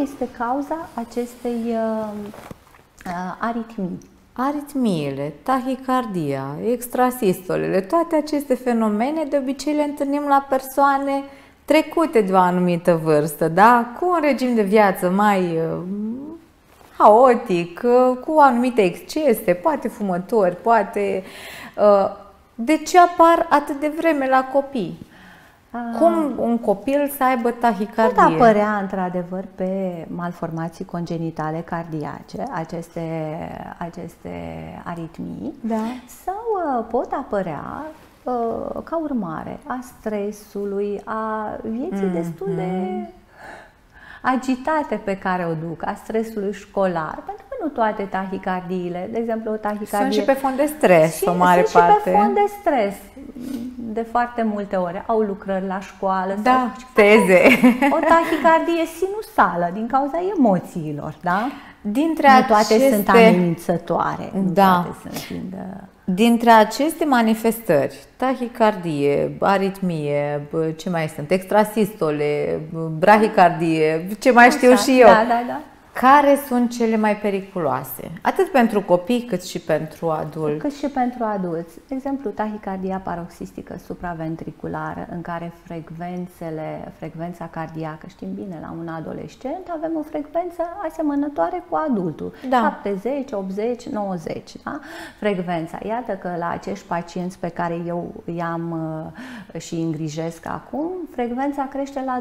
este cauza acestei aritmii? Aritmiile, tahicardia, extrasistolele, toate aceste fenomene de obicei le întâlnim la persoane trecute de o anumită vârstă, da? Cu un regim de viață mai haotic, cu anumite excese, poate fumători, poate... De ce apar atât de vreme la copii? Cum un copil să aibă tahicardie? Pot apărea într-adevăr pe malformații congenitale cardiace, aceste aritmii, da. Sau pot apărea ca urmare a stresului, a vieții destul de agitate pe care o duc, a stresului școlar, pentru că nu toate tahicardiile, de exemplu o tahicardie... Sunt și pe fond de stres, o mare parte. Sunt și pe fond de stres, de foarte multe ori. Au lucrări la școală. Da, teze. O tahicardie sinusală, din cauza emoțiilor, da? Dintre nu toate sunt amenințătoare. Da. Nu toate sunt dintre aceste manifestări, tahicardie, aritmie, ce mai sunt, extrasistole, brahicardie, ce mai știu și eu. Da. Care sunt cele mai periculoase? Atât pentru copii cât și pentru adulți. Cât și pentru adulți. De exemplu, tahicardia paroxistică supraventriculară, în care frecvența cardiacă, știm bine, la un adolescent avem o frecvență asemănătoare cu adultul. Da. 70, 80, 90. Da? Frecvența. Iată că la acești pacienți pe care eu i-am și îngrijesc acum, frecvența crește la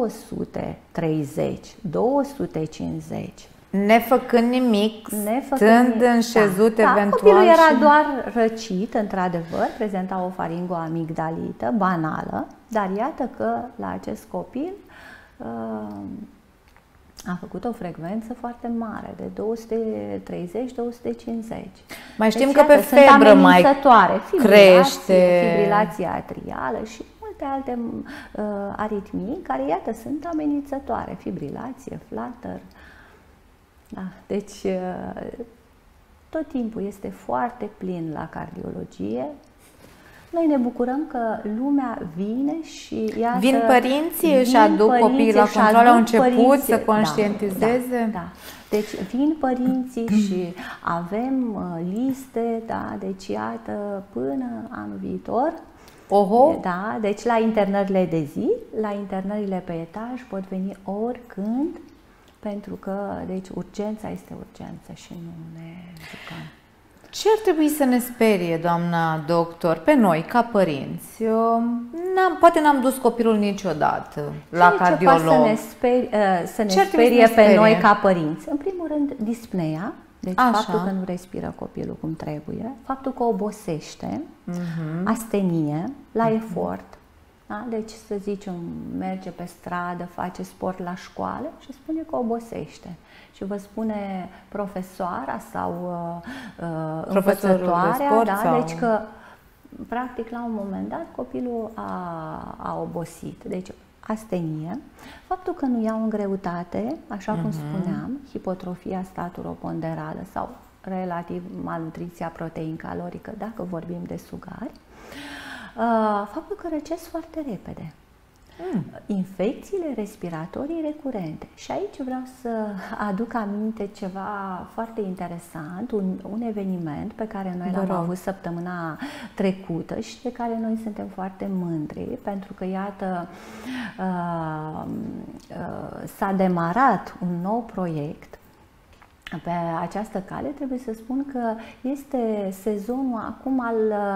230, 250. Nefăcând nimic, stând înșezut eventual. Copilul era doar răcit, într-adevăr, prezenta o faringoamigdalită banală, dar iată că la acest copil a făcut o frecvență foarte mare, de 230-250. Mai știm că pe febră mai crește. Fibrilația atrială și multe alte aritmii care, iată, sunt amenințătoare. Fibrilație, flutter. Da, deci tot timpul este foarte plin la cardiologie. Noi ne bucurăm că lumea vine și iată, vin părinții, își aduc copiii la control, au început să conștientizeze. Da. Deci vin părinții și avem liste, da, deci iată, până anul viitor. Oho. Da, deci la internările de zi, la internările pe etaj pot veni oricând, pentru că, deci, urgența este urgență și nu ne jucăm. Ce ar trebui să ne sperie, doamna doctor, pe noi, ca părinți? Poate n-am dus copilul niciodată la cardiolog. Ce poate să ne sperie pe noi ca părinți? În primul rând, dispneea. Deci faptul că nu respiră copilul cum trebuie, faptul că obosește, astenie, la efort. Da? Deci, să zicem, merge pe stradă, face sport la școală și spune că obosește. Și vă spune profesoara sau învățătoarea, sport, da? sau... Deci că, practic, la un moment dat, copilul a obosit. Deci, astenie, faptul că nu iau în greutate, așa cum spuneam, hipotrofia staturoponderală sau relativ malnutriția protein-calorică, dacă vorbim de sugari, faptul că răcesc foarte repede. Infecțiile respiratorii recurente. Și aici vreau să aduc aminte ceva foarte interesant, un eveniment pe care noi l-am avut săptămâna trecută și de care noi suntem foarte mândri, pentru că, iată, s-a demarat un nou proiect. Pe această cale trebuie să spun că este sezonul acum al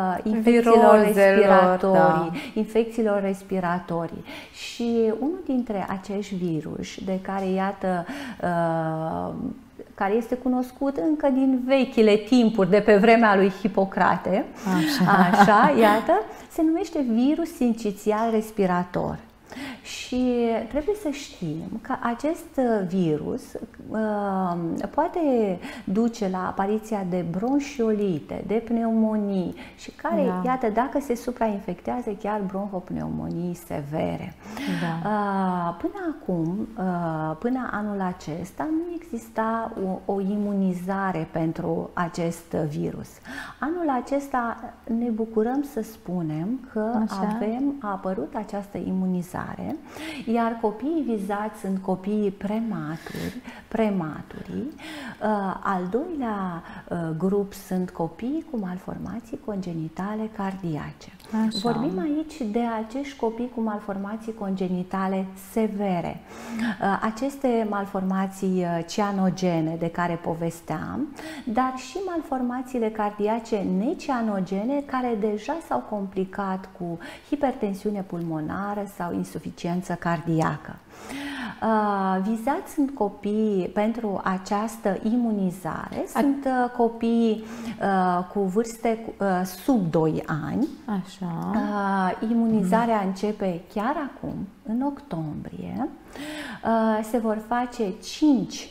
infecțiilor respiratorii. Și unul dintre acești virus de care, iată, care este cunoscut încă din vechile timpuri, de pe vremea lui Hipocrate, așa, iată, se numește virus sincițial respirator. Și trebuie să știm că acest virus poate duce la apariția de bronșiolite, de pneumonii și care, iată, dacă se suprainfectează, chiar bronhopneumonii severe. Până acum, până anul acesta, nu exista o imunizare pentru acest virus. Anul acesta ne bucurăm să spunem că a apărut această imunizare Iar copiii vizați sunt copiii prematuri. Al doilea grup sunt copii cu malformații congenitale cardiace. Așa. Vorbim aici de acești copii cu malformații congenitale severe. Aceste malformații cianogene de care povesteam, dar și malformațiile cardiace necianogene care deja s-au complicat cu hipertensiune pulmonară sau insuficiență cardiacă. Vizați sunt copii pentru această imunizare, sunt copii cu vârste sub 2 ani. Așa. Imunizarea începe chiar acum, în octombrie. Se vor face 5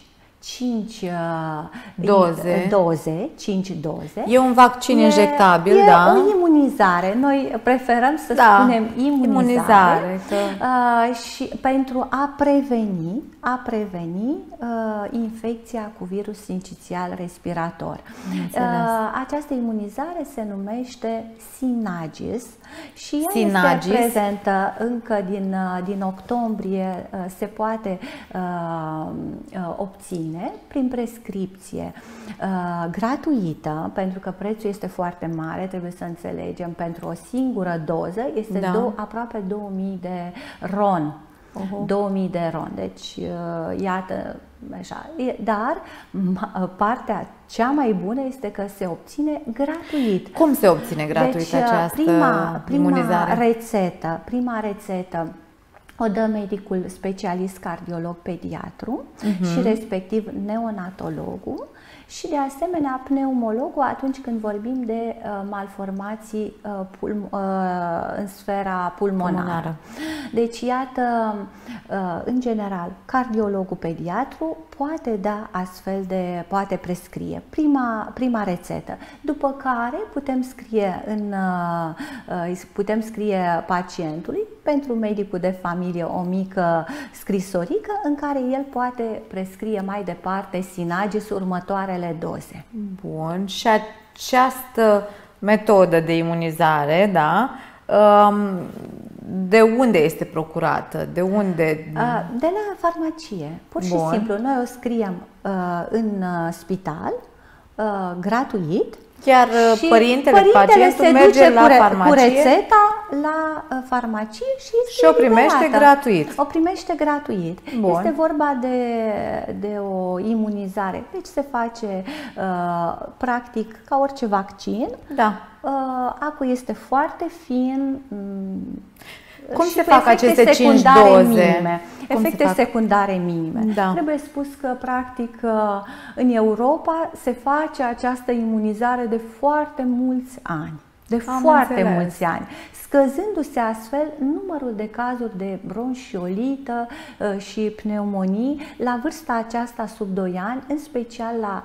doze. E un vaccin injectabil, e da? o imunizare. Noi preferăm să spunem imunizare și pentru a preveni infecția cu virus sincicial respirator. Această imunizare se numește Synagis și ea este prezentă încă din octombrie, se poate obține prin prescripție gratuită, pentru că prețul este foarte mare, trebuie să înțelegem, pentru o singură doză este aproape 2000 de RON. 2000 de RON, deci iată așa. Dar partea cea mai bună este că se obține gratuit. Cum se obține gratuit această imunizare? Prima rețetă o dă medicul specialist cardiolog pediatru și respectiv neonatologul și de asemenea pneumologul atunci când vorbim de malformații în sfera pulmonară. Deci iată, în general, cardiologul pediatru poate da astfel de, poate prescrie prima rețetă, după care putem scrie pacientului pentru medicul de familie o mică scrisorică în care el poate prescrie mai departe Synagis următoarele doze. Bun, și această metodă de imunizare, da, de unde este procurată? De unde? De la farmacie. Pur și simplu, noi o scriem în spital, gratuit. Chiar părintele pacientului merge la farmacie cu rețeta la farmacie și o primește gratuit. O primește gratuit. Bun. Este vorba de o imunizare. Deci se face practic ca orice vaccin. Da. Acul este foarte fin. Cum se fac aceste 5 doze? Efecte secundare minime. Da. Trebuie spus că, practic, în Europa se face această imunizare de foarte mulți ani. Mulți ani, scăzându-se astfel numărul de cazuri de bronșiolită și pneumonii la vârsta aceasta sub 2 ani, în special la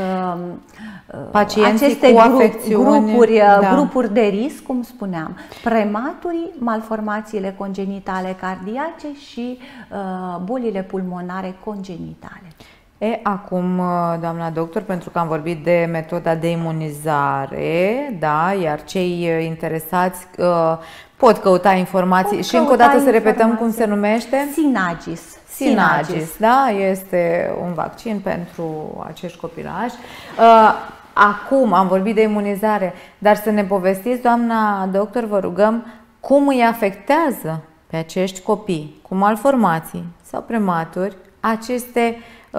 aceste grupuri de risc, cum spuneam, prematurii, malformațiile congenitale cardiace și bolile pulmonare congenitale. Acum, doamna doctor, pentru că am vorbit de metoda de imunizare, da, iar cei interesați pot căuta informații și încă o dată să repetăm cum se numește? Synagis, da, este un vaccin pentru acești copilași. Acum am vorbit de imunizare, dar să ne povestiți, doamna doctor, vă rugăm, cum îi afectează pe acești copii cu malformații sau prematuri aceste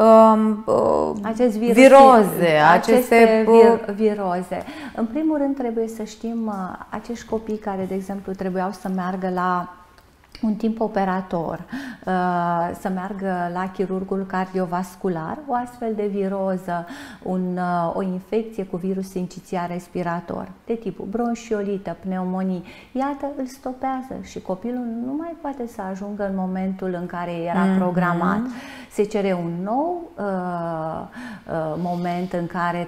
viroze. În primul rând trebuie să știm acești copii care, de exemplu, trebuiau să meargă la un timp operator, să meargă la chirurgul cardiovascular, o astfel de viroză, o infecție cu virus sincicial respirator, de tipul bronșiolită, pneumonii, iată, îl stopează și copilul nu mai poate să ajungă în momentul în care era programat. Se cere un nou moment în care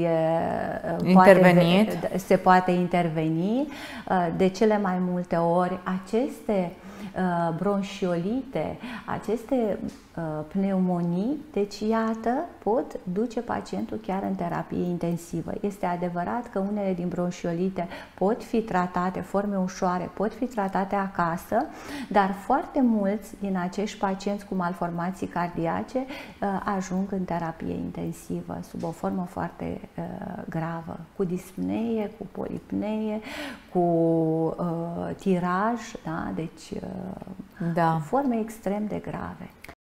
se poate interveni. De cele mai multe ori aceste bronșiolite, aceste pneumonii, deci iată, pot duce pacientul chiar în terapie intensivă. Este adevărat că unele din bronșiolite pot fi tratate, forme ușoare, pot fi tratate acasă, dar foarte mulți din acești pacienți cu malformații cardiace ajung în terapie intensivă, sub o formă foarte gravă, cu dispnee, cu polipnee, cu tiraj, da? Deci forme extrem de grave.